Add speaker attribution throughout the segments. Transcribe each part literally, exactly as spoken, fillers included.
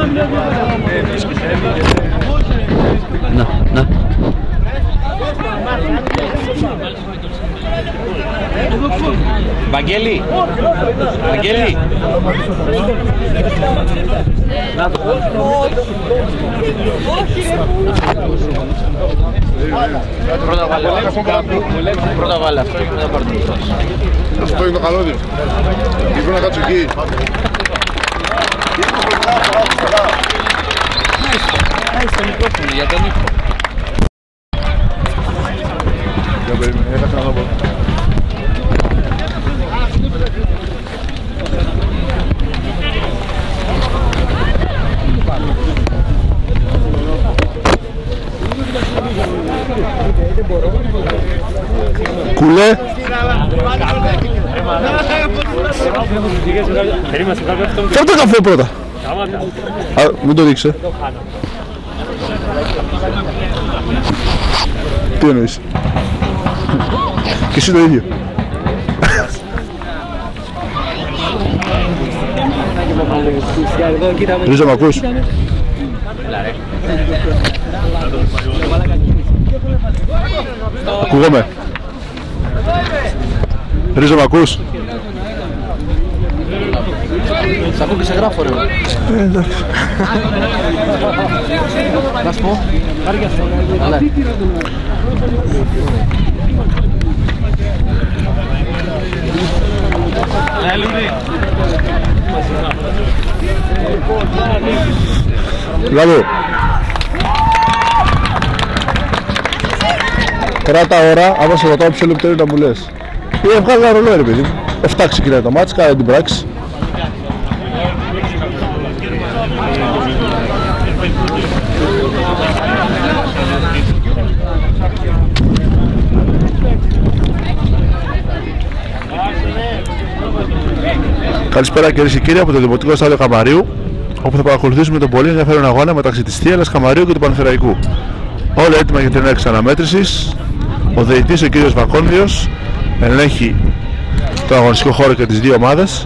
Speaker 1: Να, να.
Speaker 2: Βαγγέλη! Βαγγέλη! Πρώτα βάλε Πρώτα βάλε αυτό και μετά πάρει το αυτός.
Speaker 3: Αυτό είναι το καλώδιο. Ήρθω να κάτσω εκεί.
Speaker 2: Άισε το μικρόφωνο για τον ήχο.
Speaker 3: Για περίμενε, έκανα να δω.
Speaker 1: Κουλέ. Φέρ' το καφέ πρώτα. Α, μην το δείξε. Τι εννοείς? Και εσύ το ίδιο. Ρίζα, μ' ακούς? Ακούγομαι. Ρίζα, μ' ακούς?
Speaker 2: Σ' ακούω και σε γράφω ρε.
Speaker 1: Ε, εντάξει.
Speaker 2: Να σου πω. Καλά.
Speaker 1: Μπράβο. Κράτα ώρα, άμα σε ρωτάω ποιο λεπτό είναι να μου λες. Ε, βγάλω ένα ρολόι ρε παιδί μου. εφτά ξεκινάει το μάτς, κάνε την πράξη. Καλησπέρα κυρίες και κύριοι από το Δημοτικό Στάδιο Καμαρίου, όπου θα παρακολουθήσουμε τον πολύ ενδιαφέρον αγώνα μεταξύ της Θίελας Καμαρίου και του Πανθεραϊκού. Όλα έτοιμα για την έναρξη αναμέτρησης. Ο διαιτητής, ο κύριος Βακόνδιος, ελέγχει το αγωνιστικό χώρο και τις δύο ομάδες.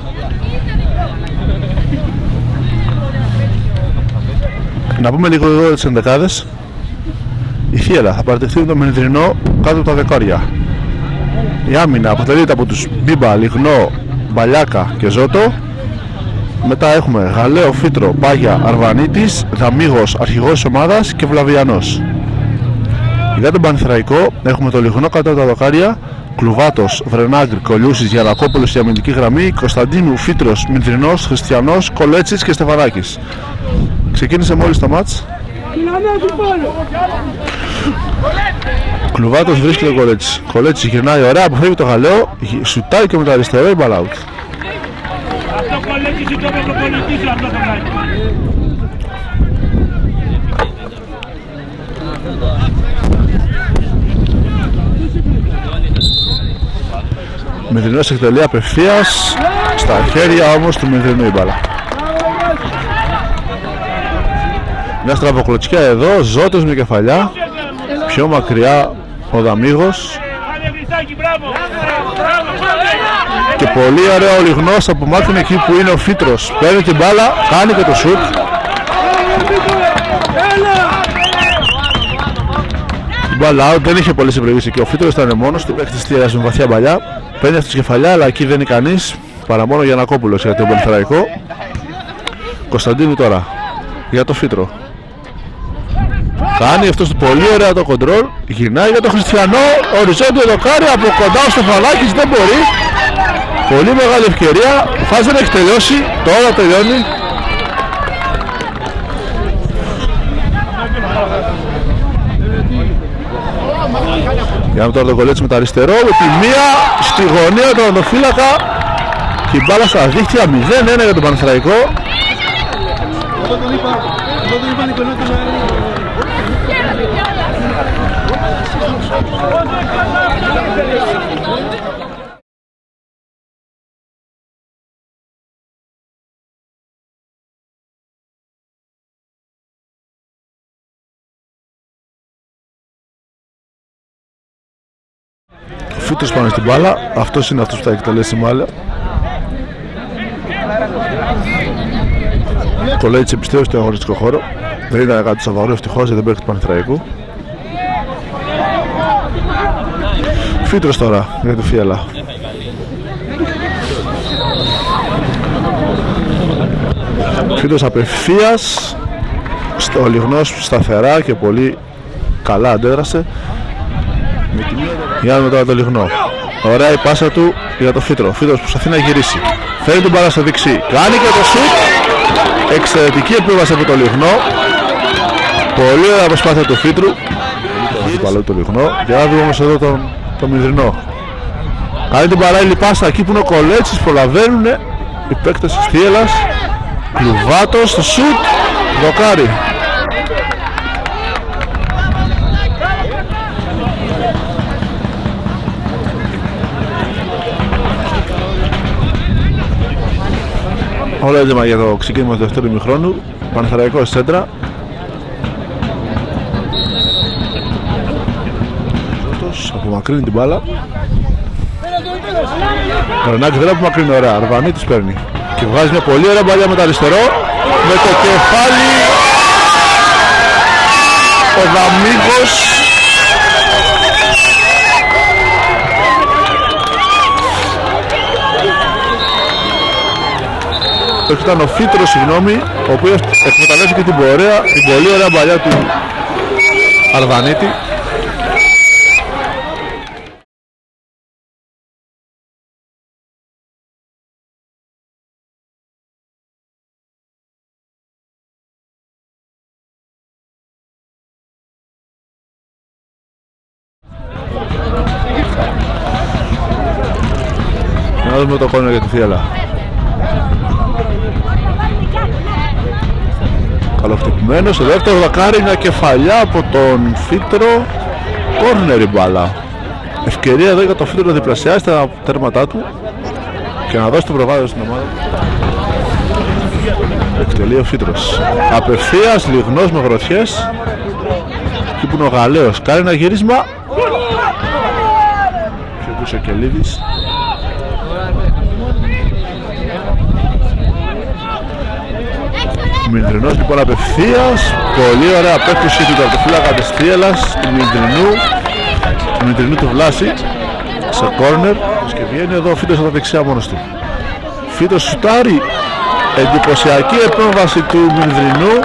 Speaker 1: Να πούμε λίγο εδώ τις ενδεκάδες. Η Θίελα θα παρατηθεί το Μενδρινό κάτω από τα δεκάρια. Η άμυνα αποτελείται από τους Μπίμπα, Λιγνό, Μπαλιάκα και Ζώτο. Μετά έχουμε Γαλέο, Φίτρο, Πάγια, Αρβανίτης, Δαμίγος, αρχηγός της ομάδας και Βλαβιανός. Για τον Πανθεραϊκό έχουμε το Λιγνό κάτω από τα δοκάρια, Κλουβάτος, Βρενάγκρ, Κολιούσης, Γιανακόπουλος στη αμυντική γραμμή, Κωνσταντίνου, Φίτρος, Μινδρινός, Χριστιανός, Κολέτσης και Στεφανάκης. Ξεκίνησε μόλις το μάτς. Κλουβάτος βρίσκει τον Κολέτσι. Κολέτσι γυρνάει ωραία, αποφεύγει το Γαλέο, σουτάει και με το αριστερό η μπαλ out.
Speaker 4: Αυτό Κολέτσι σου το είπε προπονητής αυτό το κάνει.
Speaker 1: Μηδρινός εκτελεί απευθείας, στα χέρια όμως του Μηδρινού η μπάλα. Μια στραβοκλωτσιά εδώ, Ζώτος με κεφαλιά, πιο μακριά ο Δαμίγος. Και πολύ ωραίο ο Λιγνός από μάκρυνε εκεί που είναι ο Φίτρος. Παίρνει την μπάλα, κάνει και το σουτ. Η μπάλα out, δεν είχε πολλές επιλογές εκεί. Ο Φίτρος ήταν μόνος του, παίκτης της με βαθιά μπαλιά. Παίρνει αυτή τη κεφαλιά, αλλά εκεί δεν είναι κανείς παρά μόνο Γιανακόπουλος για τον Πανθεραϊκό. Κωνσταντίνου τώρα για το Φίτρο. Κάνει αυτός το πολύ ωραία το κοντρόλ. Γυρνάει για τον Χριστιανό. Οριζόντιο δοκάρι από κοντά ο Στεφανάκης, δεν μπορεί. Πολύ μεγάλη ευκαιρία. Φάση δεν έχει τελειώσει. Τώρα τελειώνει. Για να τώρα τον Κολέτσι με το αριστερό. Με τη μία στη γωνία του οδοφύλακα. Και η μπάλα στα δίχτυα μηδέν ένα για τον Πανθεραϊκό. Φίτος πάνω στην μπάλα, αυτός είναι αυτός που θα εκτελέσει μάλλον. Κολέτης επιστρέφει στο αγωνιστικό χώρο. Δεν ήταν κάτι σοβαρό, ευτυχώς, για τον παίκτη του Πανθραϊκού. Φύτρος τώρα για τη Φιέλα. Φύτρος απευθείας στο Λιγνός, σταθερά και πολύ καλά αντέδρασε. Για να μετά το Λιγνό. Ωραία η πάσα του για το Φύτρο. Φύτρος προσπαθεί να γυρίσει. Φέρει την μπάλα στο δεξί. Κάνει και το σουτ. Εξαιρετική επίβαση από το Λιγνό. Πολύ ωραία προσπάθεια του Φύτρου. Παλαιό το Λιγνό. Για να δούμε όμως εδώ τον, τον Μηδρινό. Κάνει την παράλληλη πάσα εκεί που είναι ο Κολέτσης. Προλαβαίνουν οι παίκτες της Θίελας. Κλουβάτος στο σουτ. Δοκάρι. Όλα έτοιμα για το ξεκίνημα του δεύτερου ημιχρόνου. Πανθραϊκός σέντρα. Απομακρύνει την μπάλα. Ο Ρενάκης δεν απομακρύνει, ωραία. Αρβανίτης παίρνει και βγάζει μια πολύ ωραία μπαλιά με το αριστερό. Με το κεφάλι ο Δαμίγος. Το ήταν ο Φύτρος, συγγνώμη, ο οποίος εκμεταλλεύτηκε την πορεία, την πολύ ωραία μπαλιά του Αρβανίτη. Να δούμε το κόρνερ για τη Θίελα. Καλοχτυπημένο στο δεύτερο δοκάρι, μια κεφαλιά από τον Φύτρο. Κόρνερ η μπάλα. Ευκαιρία εδώ για τον Φύτρο να διπλασιάσει τα τέρματά του και να δώσει το προβάδισμα στην ομάδα. Εκτελεί ο Φύτρος. Απευθείας, Λιγνός με γροθιές. Εκεί που είναι ο Γαλέος. Κάνει ένα γύρισμα. Πιο πίσω ο Κελίδης. Μηδρινός λοιπόν απευθείας. Πολύ ωραία απέκτηση του τερματοφύλακα της Θίελας, του Μηδρινού, του Μηδρινού του Βλάση σε κόρνερ και βγαίνει εδώ ο Φύτρος από τα δεξιά μόνος του. Φύτρος σουτάρει. Εντυπωσιακή επέμβαση του Μηδρινού,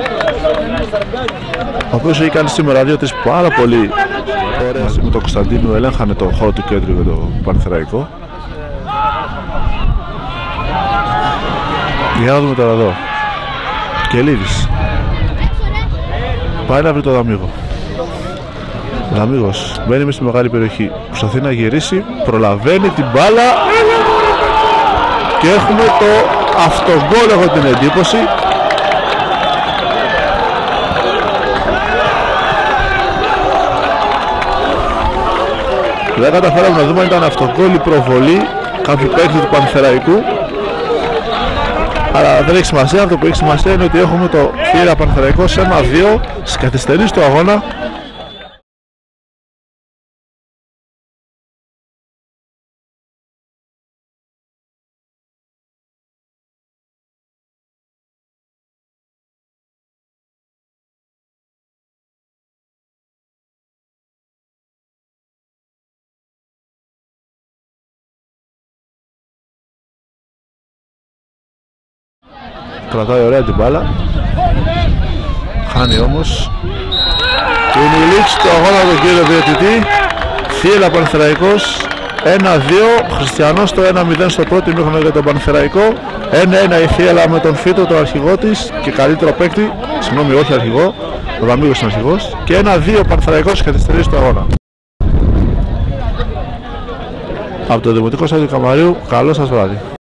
Speaker 1: ο οποίος έχει κάνει σήμερα δύο τρεις πάρα πολύ ωραία. Μαζί με τον Κωνσταντίνου ελέγχανε το χώρο του κέντρου για το Πανθραϊκό. Για να δούμε τώρα εδώ. Κελίδης. Πάει να βρει το Δαμίγο. Δαμίγος μπαίνει μες στη μεγάλη περιοχή. Προσπαθεί να γυρίσει. Προλαβαίνει την μπάλα. Και έχουμε το αυτογκόλ, έχω την εντύπωση. Δεν καταφέραμε να δούμε αν ήταν αυτογκόλ ή προβολή κάποιου παίκτη του Πανθεραϊκού. Αλλά δεν έχει σημασία, αυτό που έχει σημασία είναι ότι έχουμε το Θίελα Πανθεραϊκό σε ένα δύο στις καθυστερήσεις του αγώνα. Κρατάει ωραία την μπάλα. Χάνει όμως. Και είναι η λήξη του αγώνα του κύριο διαιτητή. Θίελα Πανθεραϊκός ένα δύο. Χριστιανός το ένα μηδέν στο πρώτο ημίχρονο για τον Πανθεραϊκό. ένα ένα η Θίελα με τον Φύτρο, τον αρχηγό της και καλύτερο παίκτη. Συγγνώμη, όχι αρχηγό. Ο Δαμίγος είναι αρχηγός. Και ένα δύο Πανθεραϊκός στις καθυστερήσεις του αγώνα. Από το Δημοτικό Στάδιο Καμαρίου, καλό σας βράδυ.